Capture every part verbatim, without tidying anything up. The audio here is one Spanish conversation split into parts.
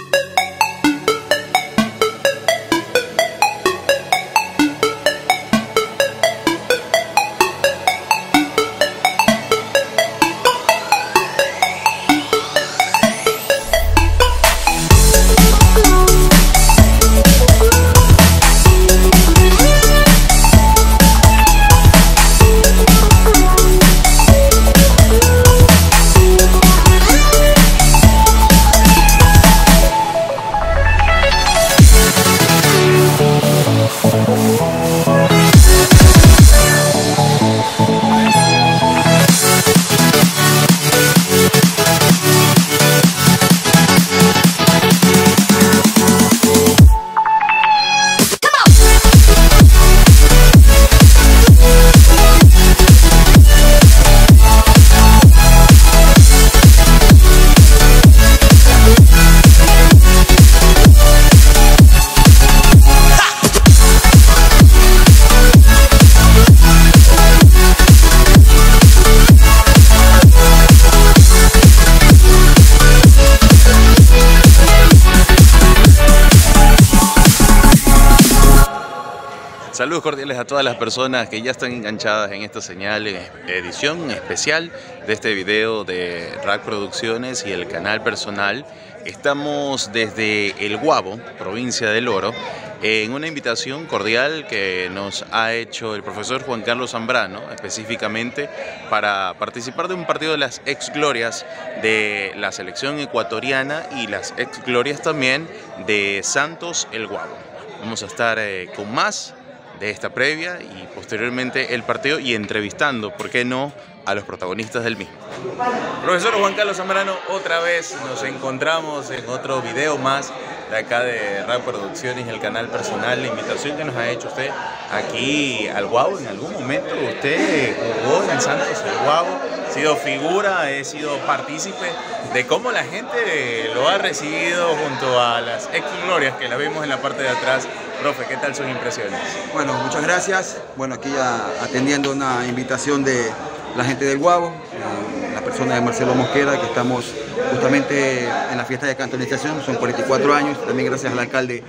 Saludos cordiales a todas las personas que ya están enganchadas en esta señal, edición especial de este video de Rack Producciones y el canal personal. Estamos desde El Guabo, provincia del Oro, en una invitación cordial que nos ha hecho el profesor Juan Carlos Zambrano, específicamente para participar de un partido de las ex glorias de la selección ecuatoriana y las ex glorias también de Santos El Guabo. Vamos a estar eh, con más de esta previa y posteriormente el partido y entrevistando, ¿por qué no?, a los protagonistas del mismo. Profesor Juan Carlos Zambrano, otra vez nos encontramos en otro video más de acá de Rack Producciones y el canal personal. La invitación que nos ha hecho usted aquí al Guabo. En algún momento usted jugó en Santos El Guabo, ha sido figura, ha sido partícipe de cómo la gente lo ha recibido junto a las ex glorias que la vemos en la parte de atrás. Profe, ¿qué tal sus impresiones? Bueno, muchas gracias. Bueno, aquí ya atendiendo una invitación de la gente del Guabo, eh, la persona de Marcelo Mosquera, que estamos justamente en la fiesta de cantonización, son cuarenta y cuatro años, también gracias al alcalde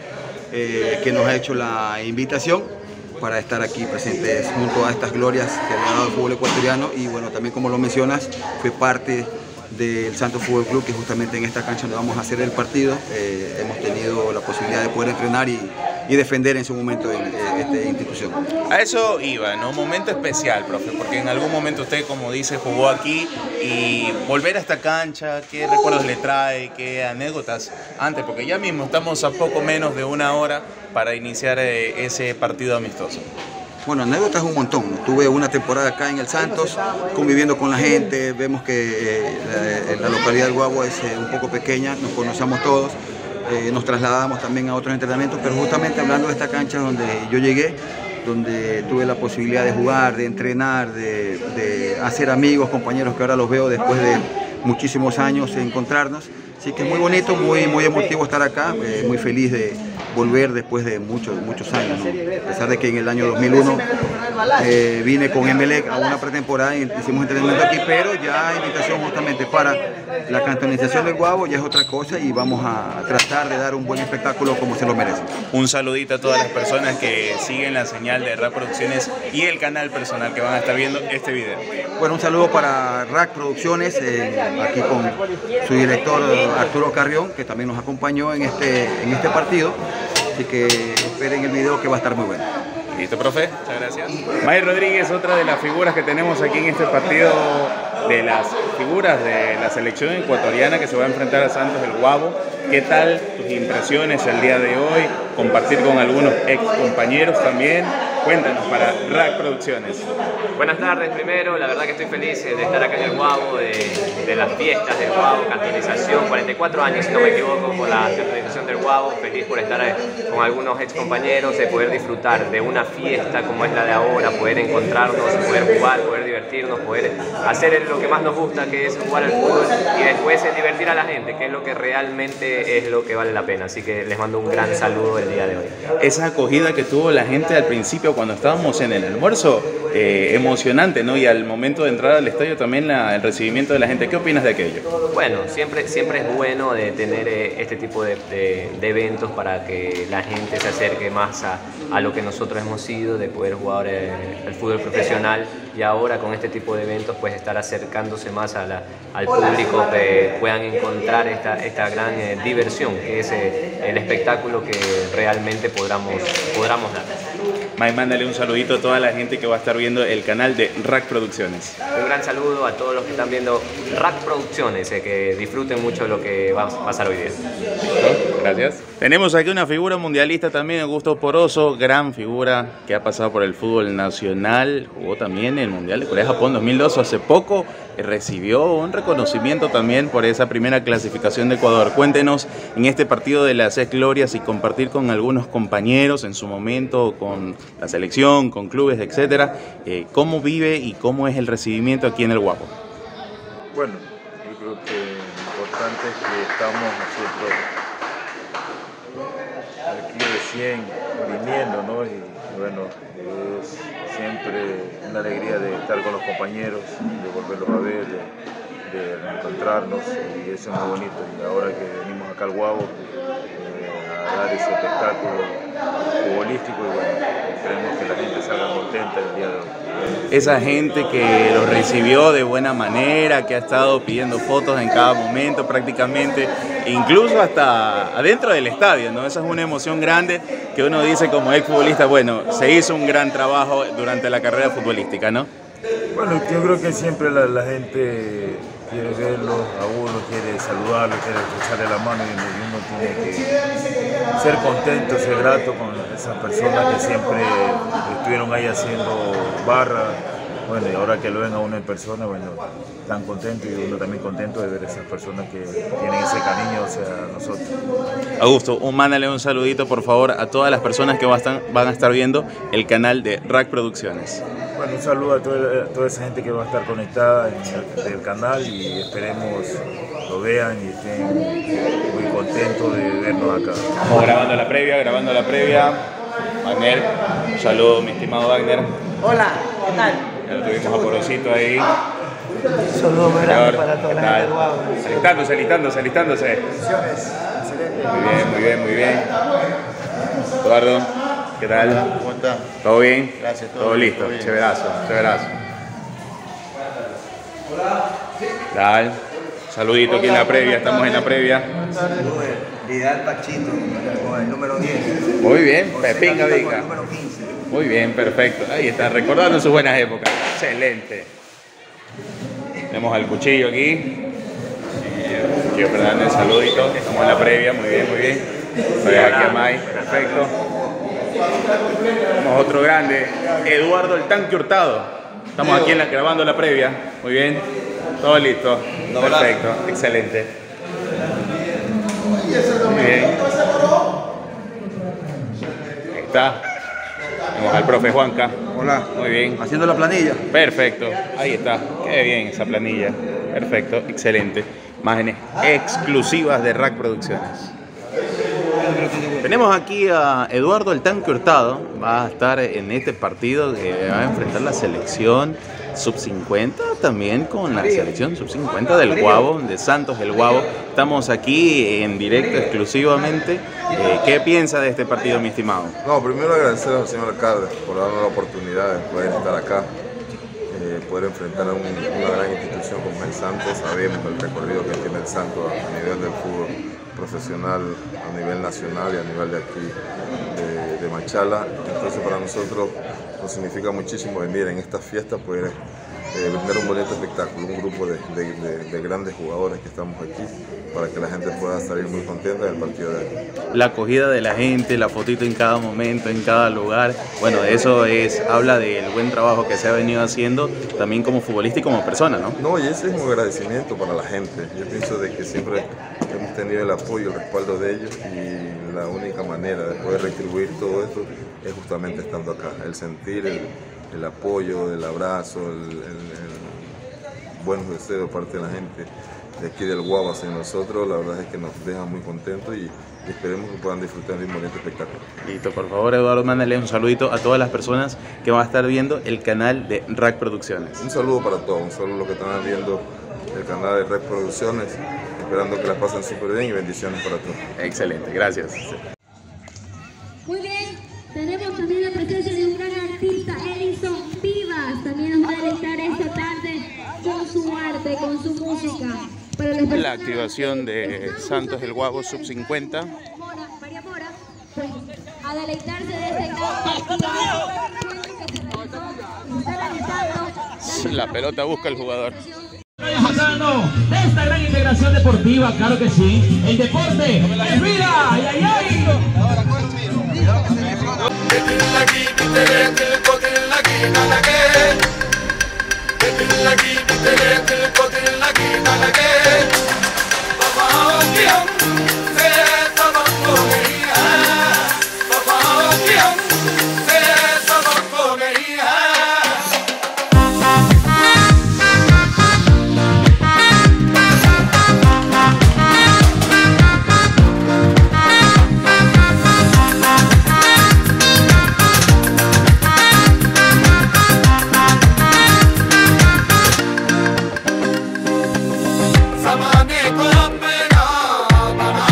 eh, que nos ha hecho la invitación para estar aquí presentes junto a estas glorias que ha dado el fútbol ecuatoriano. Y bueno, también como lo mencionas, fue parte del Santos Fútbol Club, que justamente en esta cancha donde vamos a hacer el partido eh, hemos tenido la posibilidad de poder entrenar y, y defender en su momento en, en esta institución. A eso iba, ¿no? Un momento especial, profe, porque en algún momento usted, como dice, jugó aquí, y volver a esta cancha, ¿qué recuerdos le trae? ¿Qué anécdotas antes? Porque ya mismo estamos a poco menos de una hora para iniciar eh, ese partido amistoso. Bueno, anécdotas un montón. Tuve una temporada acá en el Santos, conviviendo con la gente. Vemos que eh, la, la localidad del Guabo es eh, un poco pequeña, nos conocemos todos. Eh, nos trasladamos también a otros entrenamientos, pero justamente hablando de esta cancha donde yo llegué, donde tuve la posibilidad de jugar, de entrenar, de, de hacer amigos, compañeros que ahora los veo después de muchísimos años de encontrarnos. Así que es muy bonito, muy, muy emotivo estar acá, eh, muy feliz de volver después de muchos, muchos años, ¿no? A pesar de que en el año dos mil uno eh, vine con Emelec a una pretemporada y hicimos entrenamiento aquí, pero ya invitación justamente para la cantonización del Guabo ya es otra cosa y vamos a tratar de dar un buen espectáculo como se lo merece. Un saludito a todas las personas que siguen la señal de Rack Producciones y el canal personal que van a estar viendo este video. Bueno, un saludo para Rack Producciones, eh, aquí con su director Arturo Carrión, que también nos acompañó en este, en este partido. Así que esperen el video que va a estar muy bueno. Listo, profe. Muchas gracias. May Rodríguez, otra de las figuras que tenemos aquí en este partido, de las figuras de la selección ecuatoriana que se va a enfrentar a Santos El Guabo. ¿Qué tal tus impresiones el día de hoy? Compartir con algunos ex compañeros también. Cuéntanos para Rack Producciones. Buenas tardes primero, la verdad que estoy feliz de estar acá en El Guabo, de, de las fiestas del Guabo, cantonización, cuarenta y cuatro años si no me equivoco con la cantonización del Guabo, feliz por estar con algunos ex compañeros, de poder disfrutar de una fiesta como es la de ahora, poder encontrarnos, poder jugar, poder divertirnos, poder hacer lo que más nos gusta, que es jugar al fútbol, y después es divertir a la gente, que es lo que realmente es lo que vale la pena. Así que les mando un gran saludo el día de hoy. Esa acogida que tuvo la gente al principio, ejemplo, cuando estábamos en el almuerzo, eh, emocionante, ¿no? Y al momento de entrar al estadio también la, el recibimiento de la gente. ¿Qué opinas de aquello? Bueno, siempre, siempre es bueno de tener eh, este tipo de, de, de eventos para que la gente se acerque más a, a lo que nosotros hemos sido, de poder jugar eh, el fútbol profesional, y ahora con este tipo de eventos pues estar acercándose más a la, al público, que puedan encontrar esta, esta gran eh, diversión que es eh, el espectáculo que realmente podamos, podamos dar. Mike, mándale un saludito a toda la gente que va a estar viendo el canal de Rack Producciones. Un gran saludo a todos los que están viendo Rack Producciones, eh, que disfruten mucho de lo que va a pasar hoy día. ¿Listo? Gracias. Tenemos aquí una figura mundialista también, Augusto Poroso, gran figura que ha pasado por el fútbol nacional, jugó también en el Mundial de Corea-Japón dos mil dos, hace poco recibió un reconocimiento también por esa primera clasificación de Ecuador. Cuéntenos en este partido de las Seis Glorias y compartir con algunos compañeros en su momento, con la selección, con clubes, etcétera, eh, cómo vive y cómo es el recibimiento aquí en el Guapo. Bueno, yo creo que lo importante es que estamos nosotros aquí recién viniendo, ¿no? Y bueno, es siempre una alegría de estar con los compañeros, de volverlos a ver, de, de encontrarnos, y eso es muy bonito. Y ahora que venimos acá al Guabo eh, a dar ese espectáculo futbolístico, y bueno, esperemos que la gente salga contenta el día de hoy. Esa gente que lo recibió de buena manera, que ha estado pidiendo fotos en cada momento prácticamente, incluso hasta adentro del estadio, ¿no? Esa es una emoción grande que uno dice como exfutbolista, bueno, se hizo un gran trabajo durante la carrera futbolística, ¿no? Bueno, yo creo que siempre la, la gente quiere verlo a uno, quiere saludarlo, quiere echarle la mano, y uno tiene que ser contento, ser grato con esas personas que siempre estuvieron ahí haciendo barra. Bueno, y ahora que lo ven a uno en persona, bueno, tan contento, y uno también contento de ver a esas personas que tienen ese cariño hacia nosotros. Augusto, un, mándale un saludito por favor a todas las personas que van a estar, van a estar viendo el canal de Rack Producciones. Bueno, un saludo a toda, a toda esa gente que va a estar conectada en el, el canal, y esperemos lo vean y estén muy contentos de vernos acá. Estamos grabando la previa, grabando la previa. Wagner, un saludo, mi estimado Wagner. Hola, ¿qué tal? Ya lo tuvimos a Porosito ahí. Un saludo muy grande para toda la gente del Guabo. Alistándose, alistándose, alistándose. Muy bien, muy bien, muy bien. Eduardo, ¿qué tal? ¿Cómo está? ¿Todo bien? Gracias, todo todo bien, listo, todo bien. chéverazo, chéverazo. Dale, saludito aquí en la previa, estamos en la previa. Vidal Pachito, con el número diez. Muy bien, José Pepinga Camilo con Vica. el número quince. Muy bien, perfecto. Ahí está, recordando sus buenas épocas. Excelente. Tenemos al cuchillo aquí. Cuchillo Fernández, saludito. Estamos en la previa, muy bien, muy bien. Voy aquí a Mai, perfecto. Tenemos otro grande, Eduardo el Tanque Hurtado. Estamos aquí en la, grabando la previa. Muy bien. Todo listo. Perfecto, excelente. Muy bien. Ahí está. Tenemos al profe Juanca. Hola. Muy bien. Haciendo la planilla. Perfecto. Ahí está. Qué bien esa planilla. Perfecto. Excelente. Imágenes exclusivas de Rack Producciones. Tenemos aquí a Eduardo el Tanque Hurtado. Va a estar en este partido que va a enfrentar la selección sub cincuenta, también con la selección sub cincuenta del Guabo, de Santos el Guabo. Estamos aquí en directo exclusivamente. Eh, ¿Qué piensa de este partido, mi estimado? No, primero agradecer al señor alcalde por darnos la oportunidad de poder estar acá, eh, poder enfrentar a un, una gran institución como el Santos. Sabemos el recorrido que tiene el Santos a nivel del fútbol profesional, a nivel nacional y a nivel de aquí, de, de Machala. Entonces para nosotros nos significa muchísimo venir en esta fiesta, poder eh, brindar un bonito espectáculo, un grupo de, de, de, de grandes jugadores que estamos aquí, para que la gente pueda salir muy contenta del partido de hoy. La acogida de la gente, la fotito en cada momento, en cada lugar. Bueno, eso es, habla del buen trabajo que se ha venido haciendo también como futbolista y como persona, ¿no? No, y ese es un agradecimiento para la gente. Yo pienso de que siempre hemos tenido el apoyo, el respaldo de ellos, y la única manera de poder retribuir todo esto es justamente estando acá. El sentir el, el apoyo, el abrazo, el, el, el buenos deseos de parte de la gente. de aquí del Guavo hacia nosotros, la verdad es que nos deja muy contentos y esperemos que puedan disfrutar de un bonito espectáculo. Listo, por favor, Eduardo, mándale un saludito a todas las personas que van a estar viendo el canal de Rack Producciones. Un saludo para todos, un saludo a los que están viendo el canal de Rack Producciones, esperando que la pasen súper bien y bendiciones para todos. Excelente, gracias. Muy bien, tenemos también la presencia de un gran artista, Edison Vivas, también nos va a deleitar esta tarde con su arte, con su música. La activación de Santos el Guavo sub cincuenta. María Mora, pues, a deleitarse de este gran La pelota busca el jugador. De esta gran integración deportiva, claro que sí. El deporte es vida. ¡Ay, ay, ay! Zamane ko apna bana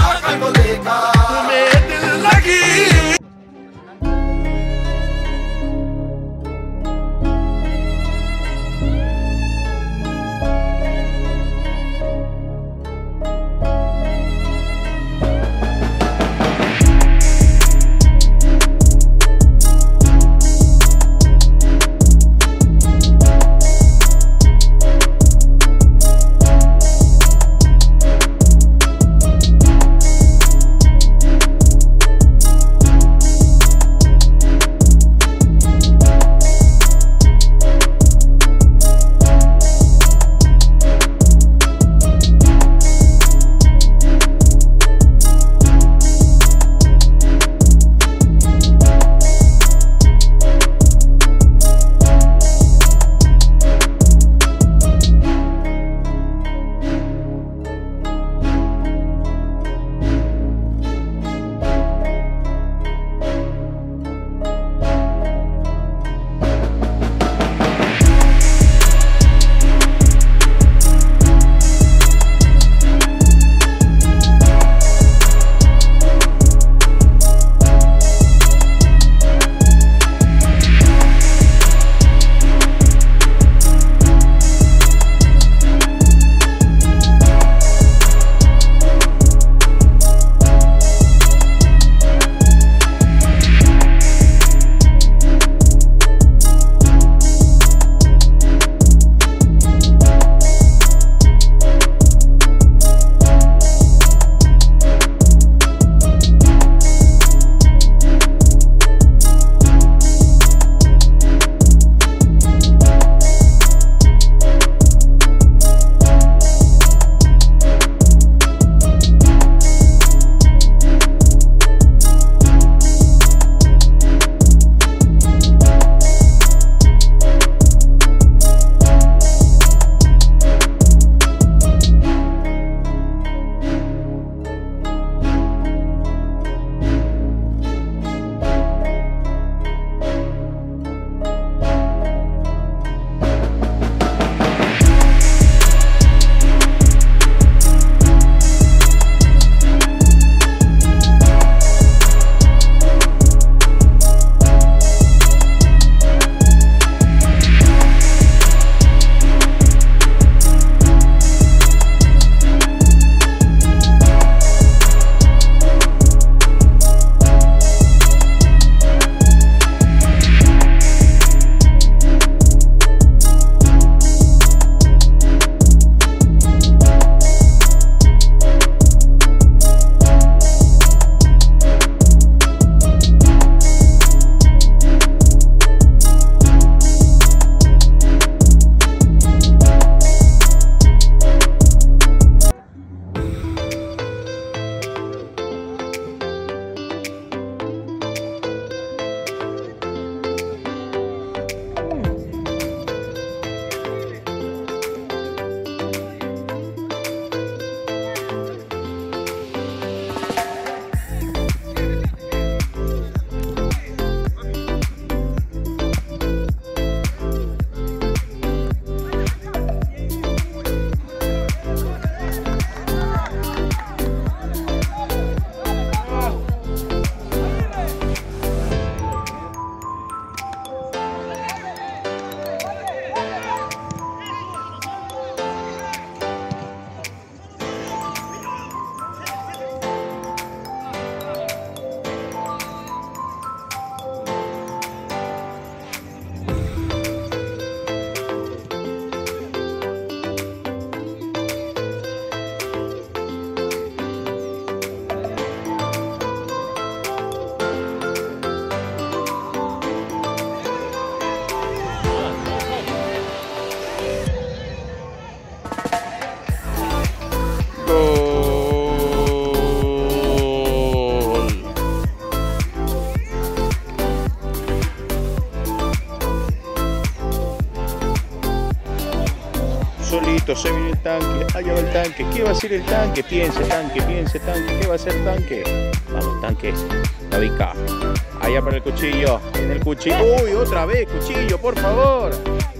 Listo, se viene el tanque, allá va el tanque. ¿Qué va a hacer el tanque? Piense tanque, piense tanque. ¿Qué va a hacer tanque? Vamos, tanque. La ubica. Allá para el cuchillo. En el cuchillo. Uy, otra vez, cuchillo, por favor.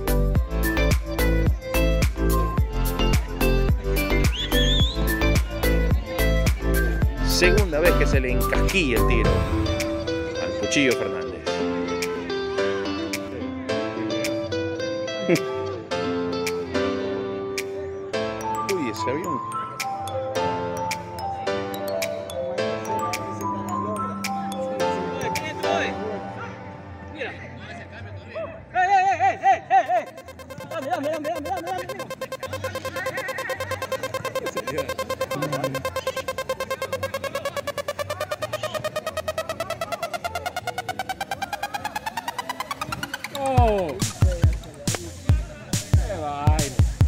Segunda vez que se le encasquilla el tiro al Cuchillo Fernández. Uy, ese avión. Oh. Qué vaina.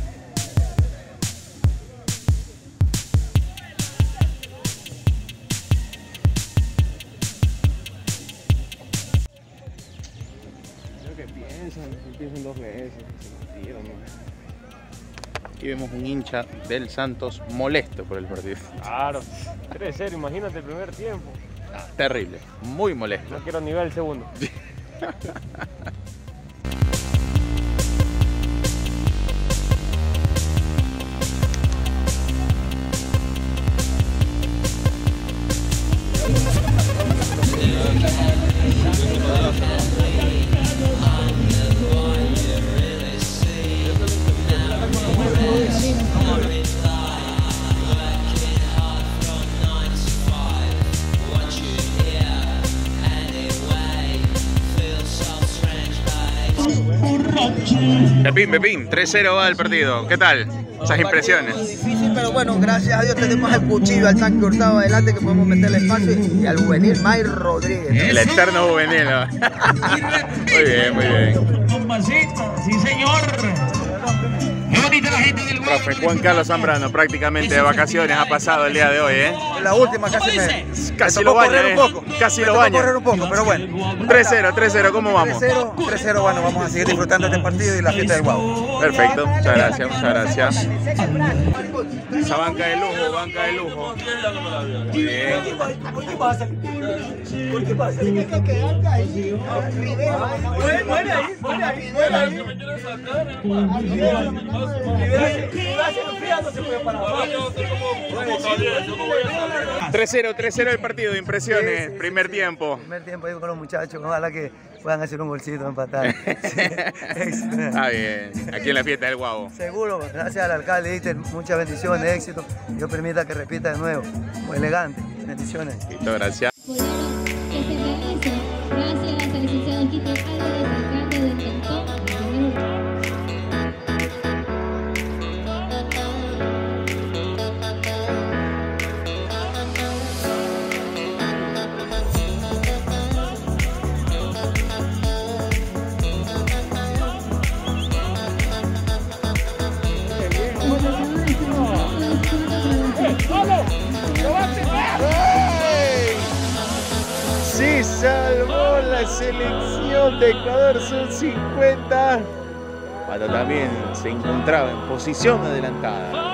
Creo que piensan, piensan dos veces, se metieron, ¿no? Aquí vemos un hincha del Santos molesto por el partido. Claro, tres cero, imagínate el primer tiempo. Ah, terrible, muy molesto. No quiero ni ver el segundo. Pepín, Pepín, tres cero va el partido. ¿Qué tal? Esas impresiones. Difícil, pero bueno, gracias a Dios tenemos el Cuchillo, al tanque Hurtado adelante que podemos meterle espacio y, y al juvenil May Rodríguez, ¿no? El eterno juvenil, ¿no? Muy bien, muy bien. Sí, señor. Qué bonita la gente del Guavo. Profe Juan Carlos Zambrano, prácticamente de vacaciones ha pasado el día de hoy, ¿eh? La última casi me, Casi me lo tocó baña, correr ¿eh? un poco. Casi me lo tocó baña. correr un poco, pero bueno. tres cero, tres cero, ¿cómo vamos? tres cero, tres cero, bueno, vamos a seguir disfrutando este partido y la fiesta del Guavo. Perfecto, muchas gracias, muchas gracias. Esa banca de lujo, banca de lujo. Muy bien. ¿Por qué pasa? ¿Por qué pasa? Tienes que quedarte ahí. Muere ahí, muere ahí, muere ahí. tres cero, tres cero el partido, impresiones, Sí, sí, primer sí. tiempo. Primer tiempo ahí con los muchachos, ojalá que puedan hacer un golcito, empatar. Sí. Está bien, aquí en la fiesta del Guavo. Seguro, gracias al alcalde, diste muchas bendiciones, éxito. Dios permita que repita de nuevo. Muy elegante, bendiciones. Listo, gracias. Que se realice gracias al licenciado Quito Álvarez, alcalde del Cantón. Sí, salvó la selección de Ecuador sub cincuenta, cuando también se encontraba en posición adelantada.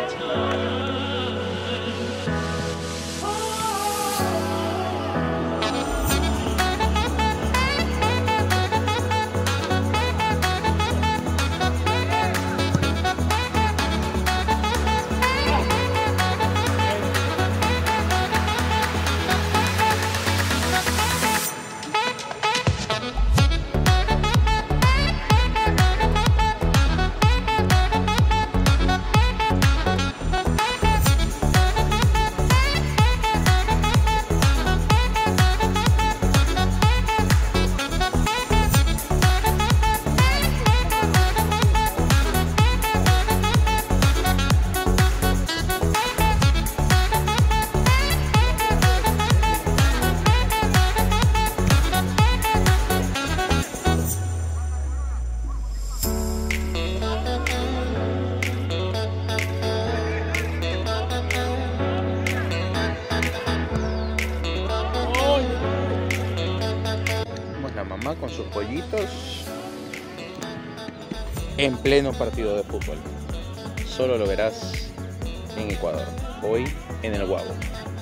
Con sus pollitos en pleno partido de fútbol. solo lo verás en Ecuador, hoy en el Guabo.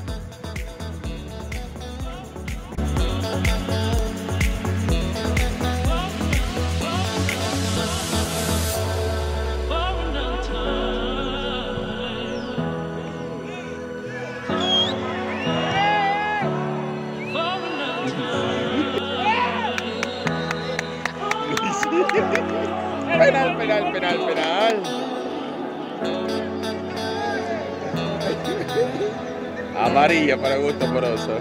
Penal, penal, penal, penal. Amarilla para Augusto Poroso.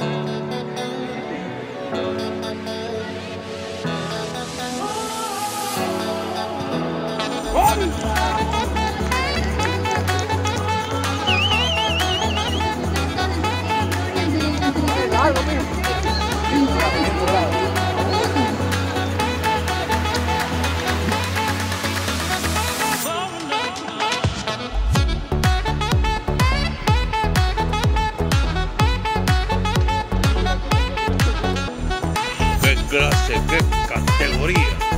¡Qué clase, qué categoría!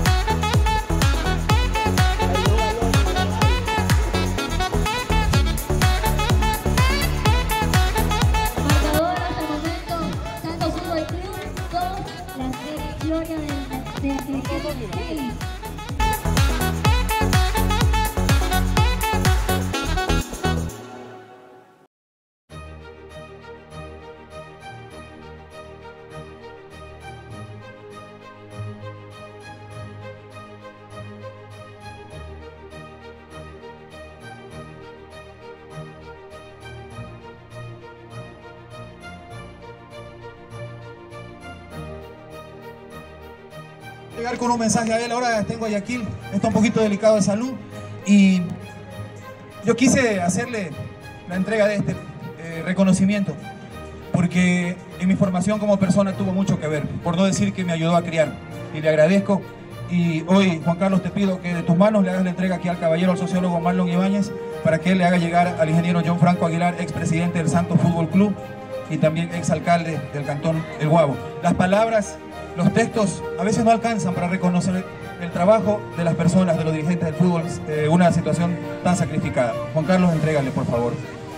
Marcador hasta el momento, Santos Fútbol Club dos, la serie Gloria del equipo seis. Llegar con un mensaje a él. Ahora tengo a Guayaquil, está un poquito delicado de salud y yo quise hacerle la entrega de este eh, reconocimiento porque en mi formación como persona tuvo mucho que ver, por no decir que me ayudó a criar, y le agradezco. Y hoy, Juan Carlos, te pido que de tus manos le hagas la entrega aquí al caballero, al sociólogo Marlon Ibáñez, para que él le haga llegar al ingeniero John Franco Aguilar, expresidente del Santos Fútbol Club y también exalcalde del cantón El Guabo. Las palabras, los textos a veces no alcanzan para reconocer el trabajo de las personas, de los dirigentes del fútbol, eh, una situación tan sacrificada. Juan Carlos, entrégale, por favor.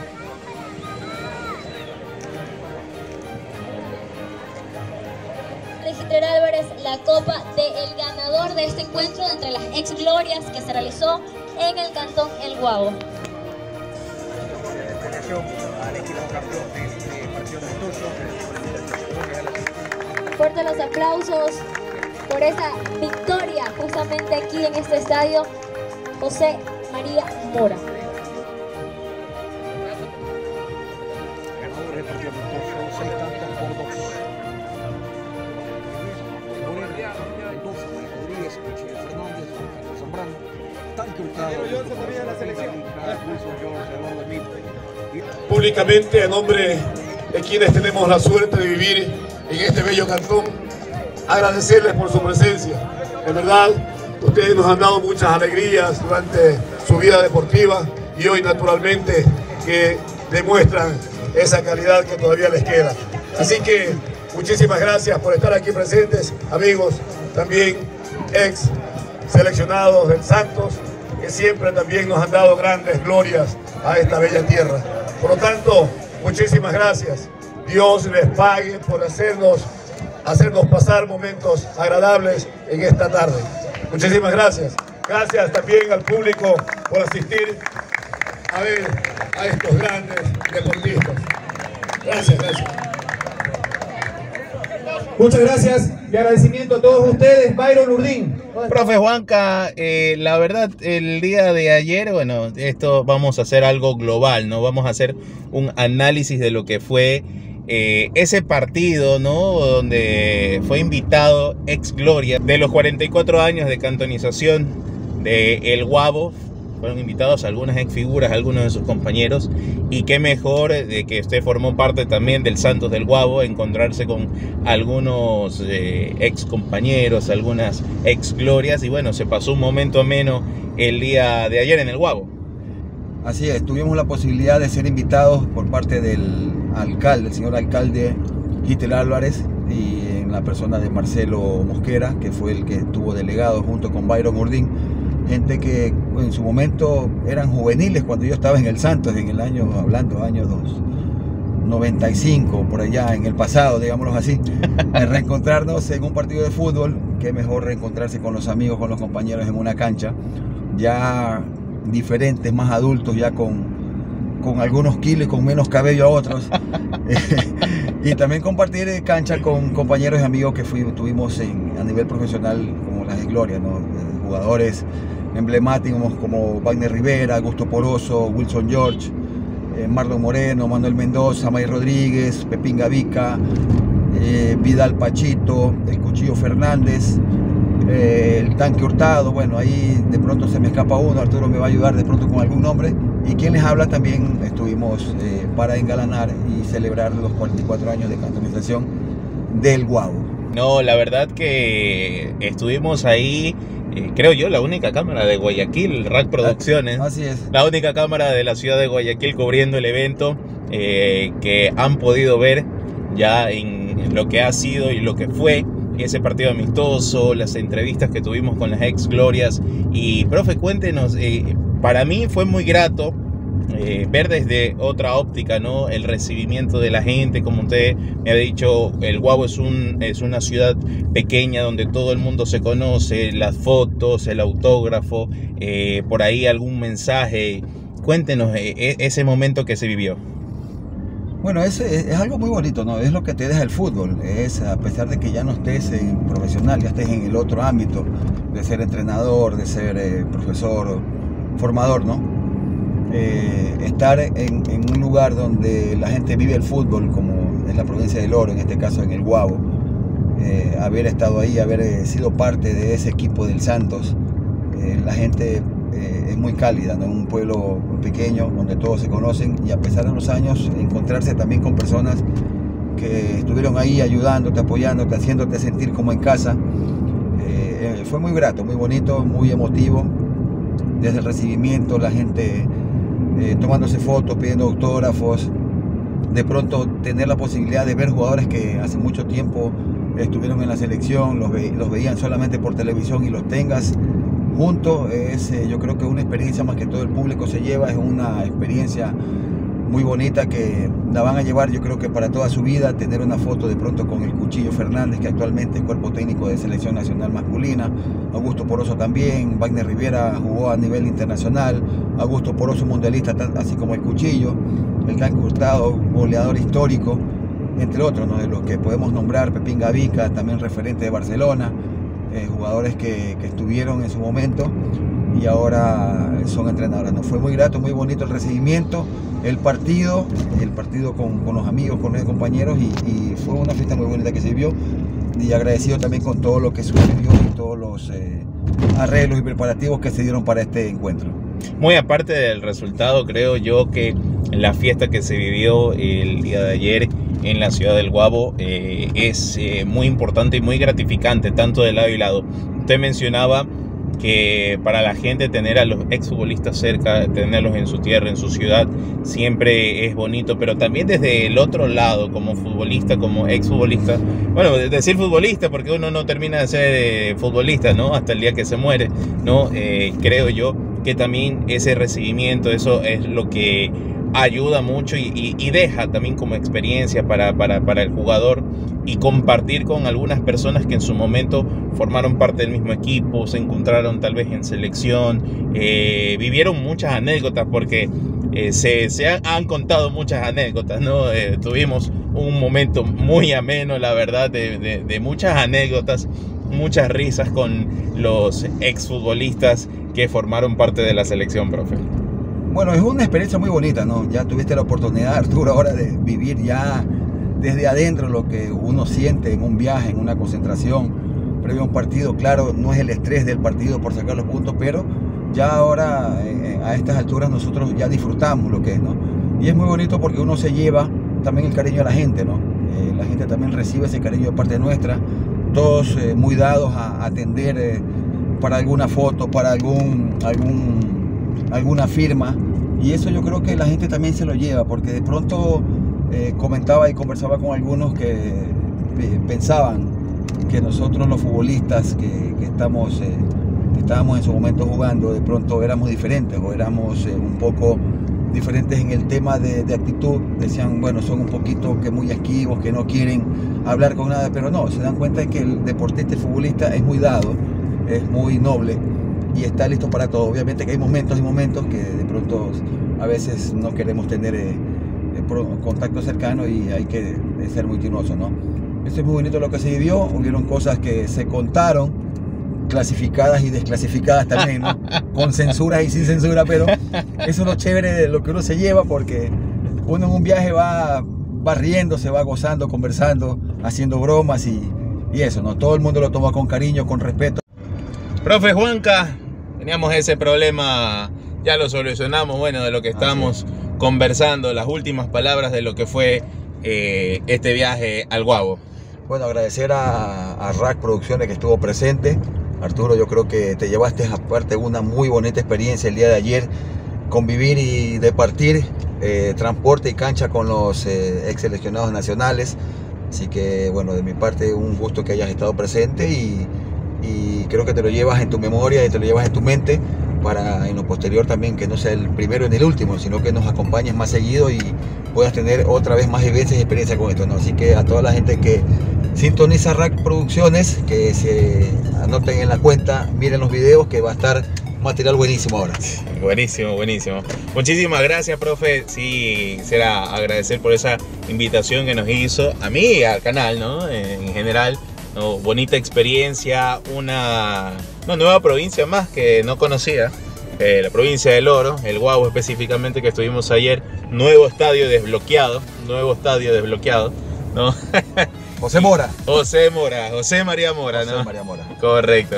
Registrar Álvarez la copa del ganador de este encuentro de entre las ex glorias que se realizó en el cantón El Guabo. Fuertes los aplausos por esa victoria justamente aquí en este estadio, José María Mora. Ganador del partido amistoso, seis tantos por dos. Mendoza, Rodríguez, Michel Fernández, Carlos Zambrano, Tanque Hurtado, Wilson George, Eduardo Emil. Públicamente, en nombre de quienes tenemos la suerte de vivir en este bello cantón, agradecerles por su presencia. De verdad, ustedes nos han dado muchas alegrías durante su vida deportiva y hoy naturalmente que demuestran esa calidad que todavía les queda. Así que muchísimas gracias por estar aquí presentes, amigos, también ex seleccionados del Santos, que siempre también nos han dado grandes glorias a esta bella tierra. Por lo tanto, muchísimas gracias. Dios les pague por hacernos, hacernos pasar momentos agradables en esta tarde. Muchísimas gracias. Gracias también al público por asistir a ver a estos grandes deportistas. Gracias, gracias. Muchas gracias y agradecimiento a todos ustedes. Byron Urdín. Profe Juanca, eh, la verdad, el día de ayer, bueno, esto vamos a hacer algo global, ¿no? Vamos a hacer un análisis de lo que fue eh, ese partido, ¿no? Donde fue invitado ex gloria de los cuarenta y cuatro años de cantonización de El Guabo. Fueron invitados algunas ex figuras, algunos de sus compañeros, y qué mejor de que usted formó parte también del Santos del Guabo, encontrarse con algunos eh, ex compañeros, algunas ex glorias, y bueno, se pasó un momento ameno el día de ayer en el Guabo. Así es, tuvimos la posibilidad de ser invitados por parte del alcalde, el señor alcalde Gitel Álvarez, y en la persona de Marcelo Mosquera, que fue el que estuvo delegado junto con Byron Urdín, gente que en su momento eran juveniles cuando yo estaba en el Santos, en el año, hablando, año dos, noventa y cinco, por allá, en el pasado, digámoslo así. De reencontrarnos en un partido de fútbol, qué mejor reencontrarse con los amigos, con los compañeros en una cancha, ya diferentes, más adultos, ya con, con algunos kilos y con menos cabello a otros. Y también compartir cancha con compañeros y amigos que fuimos, tuvimos en, a nivel profesional, como las Glorias, ¿no? Jugadores emblemáticos como Wagner Rivera, Augusto Poroso, Wilson George, eh, Marlon Moreno, Manuel Mendoza, May Rodríguez, Pepín Gavica, eh, Vidal Pachito, el Cuchillo Fernández, eh, el Tanque Hurtado. Bueno, ahí de pronto se me escapa uno, Arturo me va a ayudar de pronto con algún nombre. Y quien les habla también estuvimos eh, para engalanar y celebrar los cuarenta y cuatro años de cantonización del Guavo. No, la verdad que estuvimos ahí, eh, creo yo, la única cámara de Guayaquil, Rack Producciones. Así es. La única cámara de la ciudad de Guayaquil cubriendo el evento, eh, que han podido ver ya en lo que ha sido y lo que fue ese partido amistoso, las entrevistas que tuvimos con las ex Glorias. Y profe, cuéntenos, eh, para mí fue muy grato eh, ver desde otra óptica, ¿no?, el recibimiento de la gente. Como usted me ha dicho, el Guavo es, un, es una ciudad pequeña donde todo el mundo se conoce, las fotos, el autógrafo, eh, por ahí algún mensaje. Cuéntenos eh, ese momento que se vivió. Bueno, es, es algo muy bonito, ¿no? Es lo que te deja el fútbol. Es, a pesar de que ya no estés en profesional, ya estés en el otro ámbito, de ser entrenador, de ser eh, profesor, formador, ¿no? Eh, estar en, en un lugar donde la gente vive el fútbol, como es la provincia del Oro, en este caso en el Guavo, eh, haber estado ahí, haber eh, sido parte de ese equipo del Santos, eh, la gente eh, es muy cálida, ¿no? Un pueblo pequeño donde todos se conocen, y a pesar de los años encontrarse también con personas que estuvieron ahí ayudándote, apoyándote, haciéndote sentir como en casa, eh, eh, fue muy grato, muy bonito, muy emotivo. Desde el recibimiento, la gente eh, tomándose fotos, pidiendo autógrafos, de pronto tener la posibilidad de ver jugadores que hace mucho tiempo estuvieron en la selección, los, ve, los veían solamente por televisión, y los tengas juntos, es, eh, yo creo que una experiencia más que todo el público se lleva, es una experiencia muy bonita que la van a llevar, yo creo que para toda su vida, tener una foto de pronto con el Cuchillo Fernández, que actualmente es cuerpo técnico de selección nacional masculina, Augusto Poroso también, Wagner Rivera jugó a nivel internacional, Augusto Poroso mundialista, así como el Cuchillo, el Tanque Hurtado, goleador histórico, entre otros, ¿no?, de los que podemos nombrar, Pepín Gavica, también referente de Barcelona, eh, jugadores que, que estuvieron en su momento y ahora son entrenadores, ¿no? Fue muy grato, muy bonito el recibimiento, el partido, el partido con, con los amigos, con los compañeros, y, y fue una fiesta muy bonita que se vio, y agradecido también con todo lo que sucedió y todos los eh, arreglos y preparativos que se dieron para este encuentro. Muy aparte del resultado, creo yo que la fiesta que se vivió el día de ayer en la ciudad del Guavo eh, es eh, muy importante y muy gratificante, tanto de lado y lado. Usted mencionaba que para la gente tener a los exfutbolistas cerca, tenerlos en su tierra, en su ciudad, siempre es bonito, pero también desde el otro lado, como futbolista, como exfutbolista, bueno, decir futbolista porque uno no termina de ser futbolista, ¿no?, hasta el día que se muere, ¿no? Eh, creo yo que también ese recibimiento, eso es lo que ayuda mucho y, y, y deja también como experiencia para, para, para el jugador, y compartir con algunas personas que en su momento formaron parte del mismo equipo, se encontraron tal vez en selección, eh, vivieron muchas anécdotas, porque eh, se, se han, han contado muchas anécdotas, ¿no? Eh, tuvimos un momento muy ameno, la verdad, de, de, de muchas anécdotas, muchas risas con los exfutbolistas que formaron parte de la selección, profe. Bueno, es una experiencia muy bonita, ¿no? Ya tuviste la oportunidad, Arturo, ahora de vivir ya desde adentro lo que uno siente en un viaje, en una concentración, previo a un partido. Claro, no es el estrés del partido por sacar los puntos, pero ya ahora eh, a estas alturas nosotros ya disfrutamos lo que es, ¿no? Y es muy bonito porque uno se lleva también el cariño a la gente, ¿no? Eh, la gente también recibe ese cariño de parte nuestra, todos eh, muy dados a atender eh, para alguna foto, para algún, algún, alguna firma, y eso yo creo que la gente también se lo lleva, porque de pronto eh, comentaba y conversaba con algunos que eh, pensaban que nosotros los futbolistas que, que estamos eh, estábamos en su momento jugando, de pronto éramos diferentes o éramos eh, un poco diferentes en el tema de, de actitud. Decían, bueno, son un poquito que muy esquivos, que no quieren hablar con nada, pero no, se dan cuenta de que el deportista, el futbolista es muy dado, es muy noble y está listo para todo. Obviamente que hay momentos y momentos que de pronto a veces no queremos tener eh, contacto cercano y hay que ser muy tinoso, ¿no? Esto es muy bonito lo que se vivió, hubieron cosas que se contaron, clasificadas y desclasificadas también, ¿no? Con censura y sin censura, pero eso es lo chévere de lo que uno se lleva, porque uno en un viaje va, va riendo, se va gozando, conversando, haciendo bromas y, y eso, ¿no? Todo el mundo lo toma con cariño, con respeto. Profe Juanca, teníamos ese problema, ya lo solucionamos, bueno, de lo que estamos conversando, las últimas palabras de lo que fue eh, este viaje al Guavo. Bueno, agradecer a, a R A C Producciones que estuvo presente. Arturo, yo creo que te llevaste aparte una muy bonita experiencia el día de ayer, convivir y departir eh, transporte y cancha con los eh, ex seleccionados nacionales. Así que, bueno, de mi parte un gusto que hayas estado presente y, y creo que te lo llevas en tu memoria y te lo llevas en tu mente para en lo posterior también que no sea el primero ni el último, sino que nos acompañes más seguido y puedas tener otra vez más veces experiencia con esto, ¿no? Así que a toda la gente que sintoniza R A C Producciones, que se anoten en la cuenta, miren los videos, que va a estar material buenísimo ahora. Buenísimo, buenísimo. Muchísimas gracias, profe. Sí, quisiera agradecer por esa invitación que nos hizo a mí y al canal, ¿no? En general, ¿no? Bonita experiencia, una, una nueva provincia más que no conocía. Eh, la provincia del Oro, el Guavo específicamente, que estuvimos ayer. Nuevo estadio desbloqueado, nuevo estadio desbloqueado, ¿no? José Mora. José Mora, José María Mora, José ¿no? María Mora. Correcto.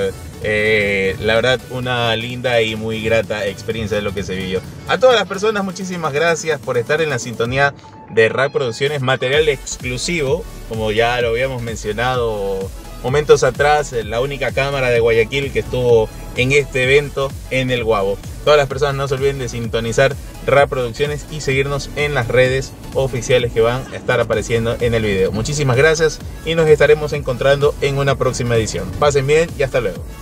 Eh, la verdad, una linda y muy grata experiencia de lo que se vivió. A todas las personas, muchísimas gracias por estar en la sintonía de R A C Producciones, material exclusivo, como ya lo habíamos mencionado momentos atrás, la única cámara de Guayaquil que estuvo en este evento en el Guavo. Todas las personas no se olviden de sintonizar R A C Producciones y seguirnos en las redes oficiales que van a estar apareciendo en el video. Muchísimas gracias y nos estaremos encontrando en una próxima edición. Pasen bien y hasta luego.